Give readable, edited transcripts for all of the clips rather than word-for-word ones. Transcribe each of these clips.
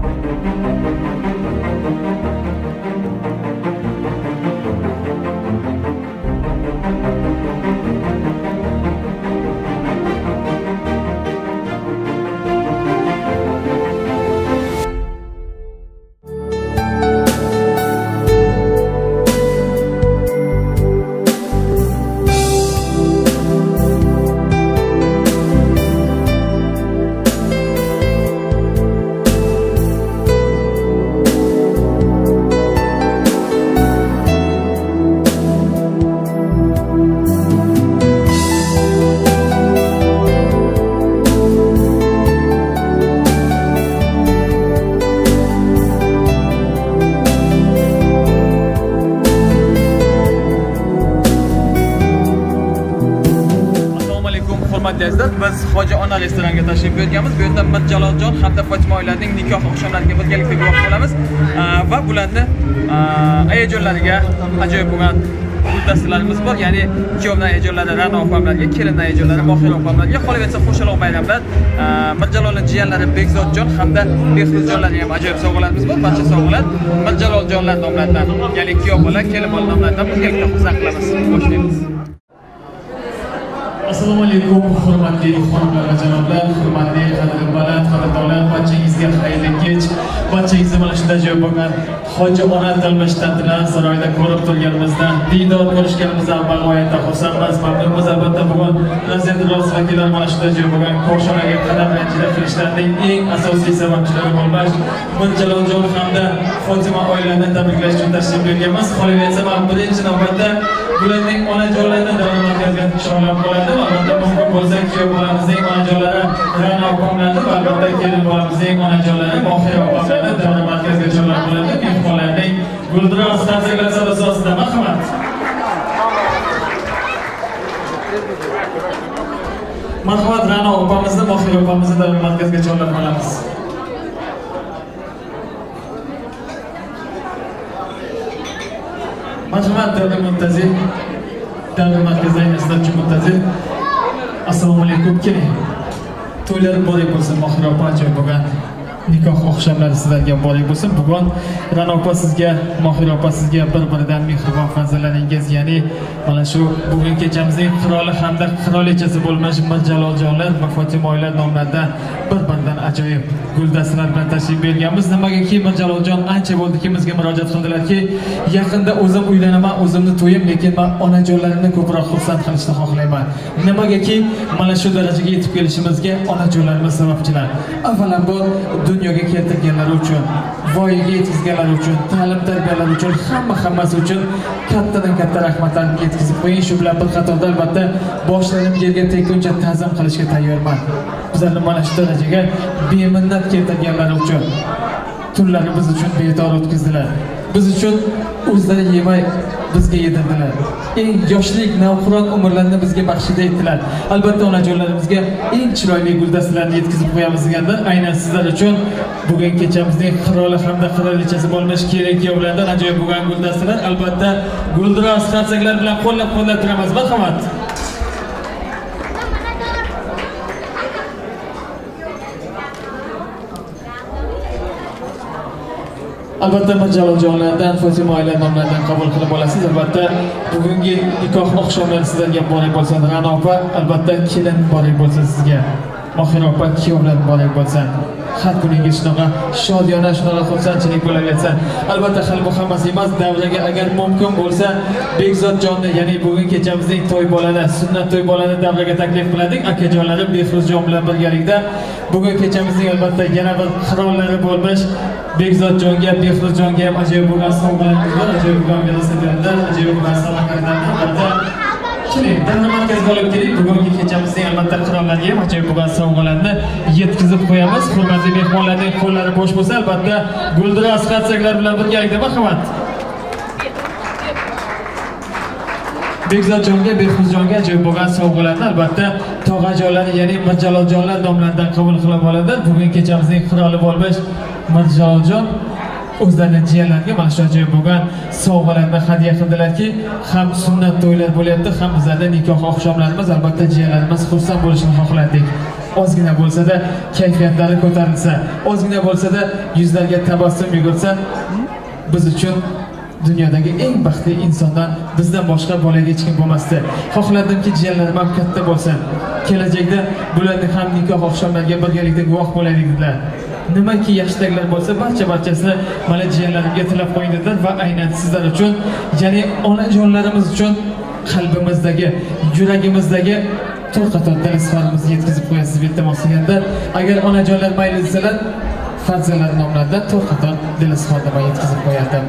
Biz Hoji Ona restoranga tashrif buyurganmiz. Bu yerda Mirjaloljon hamda Fotima oilasining nikoh oqshomlariga birgalikda guvoh bo'lamiz va bularni ayajonlariga ajoyib bo'lgan guldasturlarimiz bor. Ya'ni kuyovlar ayajonlari, Ra'no opamlarga, kelinlar ayajonlari, Mohira opamlarga, qolaversa qo'shaloq bayramlar Mirjalolning jiyanlari Bekzodjon hamda Behruzjonlarga ham ajoyib sovg'alarimiz bor. Barcha sovg'alar Mirjaloljonlar nomlaridan, ya'ni kuyov bola, kelin bola nomlaridan birgalikda xursand qilamiz. Boshlaymiz. Assalomu alaykum, hurmatli xonimlar va janoblar, hurmatli qadri baland qadrdonlar, barchangizga xayrli kech. Barchangizni mana shunday joy bo'lgan Hoji Ona Dalmish tantana saroyida ko'rib turganimizdan, diydor ko'rishganimizdan bag'oyatda xursandmiz, mamnunmiz. Albatta bugun prezident rost vakillari mana shunday joy bo'lgan Qo'shanaga qadam ranjida qilishlarning eng asosiy sababchilari bo'lmoq Mirjaloljon hamda Fotima oilalarini tabriklash uchun tashrif buyurganmiz. Qolaversa, men birinchi navbatda bularning onajonlarini daromadga chorlab qoladi. Albatta mumkin bo'lsa kuyov bolamizning onajonlari Ra'no opamlarni va albatta kelin bolamizning onajonlari Mohira opamlarni daromadga chorlab qoladi. Mehmonlarning guldiroz ta'ziyalari asosida marhamat. Marhamat, Ra'no opamizni, Mohira opamizni daromadga chorlab qolamiz. Marhamat, davlat muntazir, davlat markaziy institutchi muntazir. Assalomu alaykum, keling. To'ylar muborak bo'lsin, Mohira opa, ajoyib bo'lgan nikoh oqshomlari sizlarga muborak bo'lsin. Bugun Ra'no opa sizga, Mohira opa sizga bir-biridan mehribon farzandlaringiz, ya'ni mana shu bugun kechamizning qiroli hamda qirolichasi bo'lmish Mirjaloljonlar va Fotima oilalar nomlaridan bir-biridan ajoyib guldasturlar bilan tashrif buyurganmiz. Nimagaki Mirjaloljon ancha bo'ldiki bizga murojaat qildilarki, yaqinda o'zim uylanaman, o'zimni to'yim, lekin men onajonlarimni ko'proq xursand qilishni xohlayman. Nimagaki mana shu darajaga yetib kelishimizga onajonlarimiz sababchilar. Avvalambor dunyoga keltirganlari uchun, voyaga yetkazganlari uchun, ta'lim tarbiyalari uchun, hammasi uchun kattadan katta rahmatlarni yetkazib qo'ying. Shu bilan bir qatorda albatta boshlarim yerga tegguncha ta'zim qilishga tayyorman. Bizlarni mana shu darajaga beminnat keltirganlari uchun, tunlari biz uchun bedor o'tkazdilar. Biz uchun o'zlari yemay bizga yedirdilar. Eng yoshlik, navqiron umrlarni bizga baxshida etdilar. Albatta onajonlarimizga eng chiroyli guldasturlarni yetkazib qo'yamiz deganlar. Aynan sizlar uchun bugun kechamizning qiroli hamda qirolichasi bo'lmish kelin-kuyovlardan ajoyib bo'lgan guldasturlar, albatta guldiroz qarsaklar bilan qo'llab-qo'llab turamiz. Marhamat. Albatta Mirjaloljonlardan, Fotima oilalar nomlaridan qabul qilib olasiz. Albatta bugungi nikoh oqshomlari sizlarga muborak bo'lsin. Ra'no opa, albatta kelin muborak bo'lsin sizga. Mohira opa, kuyovlar muborak bo'lsin. Har kuningiz shunaqa shodiyona, shunaqa xursandchilik bo'laversin. Albatta hali bu hammasi emas, davraga agar mumkin bo'lsa Bekzodjonni, ya'ni bugun kechamizning to'y bolani, sunnat to'y bolani davraga taklif qiladik. Akajonlarim Behruzjon bilan birgalikda bugun kechamizning albatta yana bir qirollari bo'lmish Bekzodjonga, Behruzjonga ham ajoyib bo'lgan sovg'alarimiz bor, ajoyib bo'lgan velosipedlar, ajoyib bo'lgan samolyotlarni albatta keling, davra markaziga olib keling. Bugungi kechamizning albatta qirollarga ham ajoyib bo'lgan sovg'alarni yetkazib qo'yamiz. Hurmatli mehmonlarning qo'llari bo'sh bo'lsa, albatta guldiroz qarsaklar bilan birgalikda marhamat. Bekzodjonga, Behruzjonga ajoyib bo'lgan sovg'alarni albatta tog'ajonlari, ya'ni Mirjaloljonlar nomlaridan qabul qilib oladi. Bugun kechamizning qiroli bo'lmish Mirjaloljon o'zlarining jiyanlariga mana shu ajoyib bo'lgan sovg'alarni hadya qildilarki, ham sunnat to'ylar bo'lyapti, ham bizlarda nikoh oqshomlarimiz, albatta jiyanlarimiz xursand bo'lishini xohladik. ozgina bo'lsa-da kayfiyatlari ko'tarilsa, ozgina bo'lsa-da yuzlarga tabassum yugursa, biz uchun dunyodagi eng baxtli insondan bizdan boshqa bolaga hech kim bo'lmasdi. Xohlardimki jiyanlarim ham katta bo'lsin. Kelajakda bularning ham nikoh oqshomlariga birgalikda guvoh bo'laylik dedilar. Nimaki yaxshiliklar bo'lsa, barchasini mana jiyanlarimga tilab qo'ying dedilar va aynan sizlar uchun, ya'ni onajonlarimiz uchun qalbimizdagi, yuragimizdagi to'rqator tilsfarimizni yetkazib qo'yasiz deb iltimos qilganda, agar onajonlar mayli desalar, farzandlar nomlaridan to'rqator dilsfarni yetkazib qo'yardim.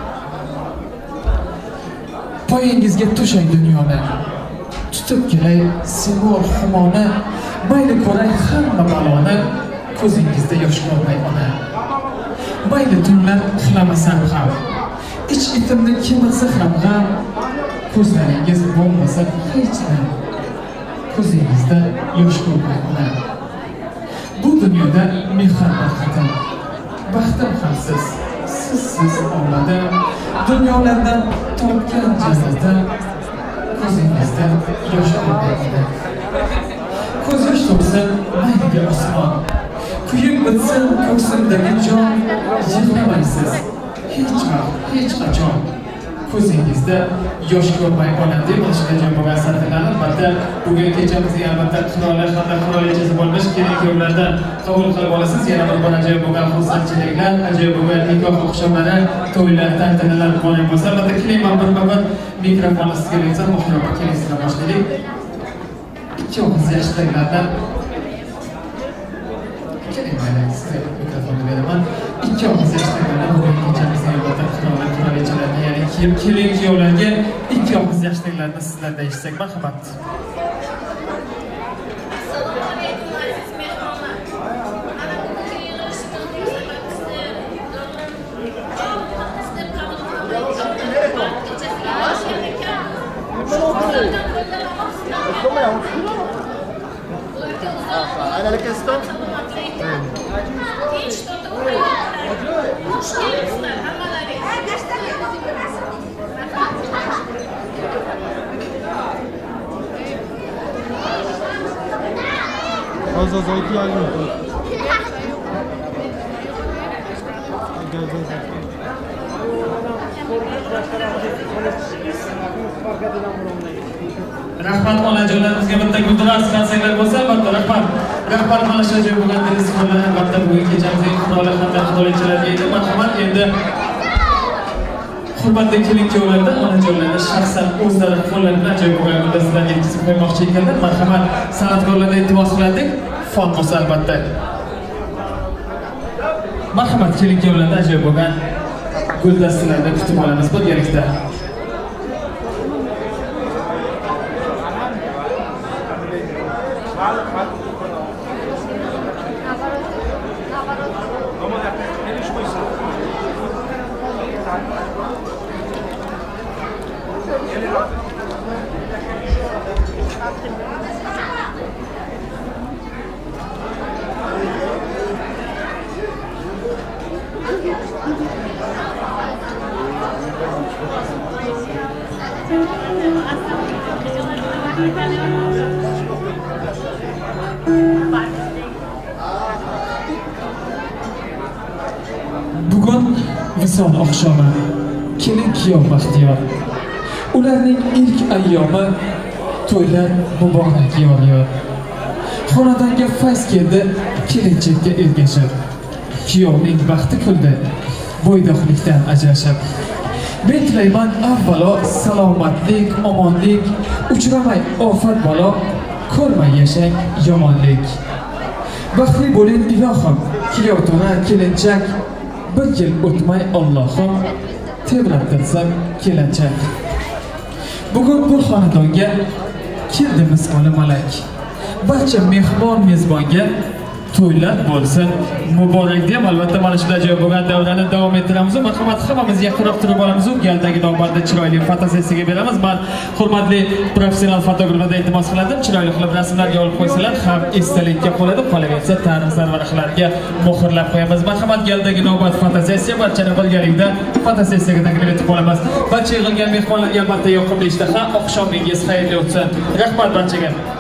Poyangizga to'shang dunyoni, tutib kelay simol xumoni, mayli ko'ray hamma baloni, ko'zingizda yosh ko'rmay ona. Mayli tunlar uxlamasam ham, ich etimni kemirsa ham g'am, ko'zlaringiz bo'lmasa hech nima, ko'zingizda yosh ko'rmay ona. Bu dunyoda mehr baxtim, baxtim ham sizsiz omada, dunyolardan topgan jannati, ko'zingizda yosh ko'rmay ona. Ko'z yosh to'ksin mayliga osmon, kuyib bitsin ko'ksimdagi jon, yig'lamaysiz hech qachon, ko'zingizda yosh ko'rmay ona deb ishlangan bo'lgan sarflarni albatta bugun kechamizning albatta qiroli hamda qirolichasi bo'lmish kelin-kuyovlardan qabul qilib olasiz. Yana bir bor ajoyib bo'lgan xursandchiliklar, ajoyib bo'lgan nikoh oqshomlari, to'ylar, tantanalar bo'lgan bo'lsa, albatta kelayman bir mikrofonni sizga bersam, muhtarama kelingizlar boshlaylik. Ikki og'iz yaxshiliklardan mikrofonni beraman. Ikki og'iz yaxshiliklardan bugun kechamizning albatta qirolichalarni, ya'ni kelin-kuyovlarga ikki og'iz yaxshiliklarni sizlardan eshitsak marhamat. Ana questão? Az ihtiyacım yok. Rahmat onajonlarimizga bitta gulduras qansanglar bo'lsa, albatta rahmat mana shu joy bo'lgan telefon albatta bugun kechamizning qiroli hamda qirolichalarga edi. Marhamat, endi hurmatli kelin-kuyovlardan onajonlarni shaxsan o'zlari qo'llari bilan joy bo'lgan guldaslarga yetkazib qo'ymoqchi ekanlar. Marhamat, san'atkorlarga iltimos qilardik. Fon bo'lsa albatta. Marhamat, kelin-kuyovlardan ajoyib bo'lgan guldastalarni kutib olamiz birgalikda. Bugun visol oqshomi, kelin-kuyov baxtiyor. Ularning ilk ayyomi, to'ylar muborak yor. Xonadonga fayz keldi, kelinchakka ergashib. Kuyovning baxti kuldi, bo'ydoqlikdan ajrashib. Men tilayman avvalo salomatlik, omonlik, uchramay ofat balo, ko'rmay yashang yomonlik. Baxtli bo'ling ilohim, kuyovto'na kelinchak, bir yil o'tmay Allohim tebrattirsam kelinchak. Bugun bu xonadonga keldi misoli malak. Barcha mehmon mezbonga to'ylar bo'lsin muborak deb albatta mana shunday joy bo'lgan davrani davom ettiramiz. Marhamat, hammamiz yaqinroq turib olamiz. Galdagi navbatda chiroyli fotosessiyaga beramiz. Men hurmatli professional fotograflardan iltimos qiladim, chiroyli qilib rasmlarga olib qo'ysalar ham esdalikka qoladi, qolaversa tarix sarvarxlarga muhrlab qo'yamiz. Marhamat, galdagi navbat fotosessiya, barchani birgalikda fotosessiyaga taklif etib qolamiz. Barcha yig'ilgan mehmonlarga albatta yoqimli ishtaha, oqshomingiz xayrli o'tsin. Rahmat barchaga.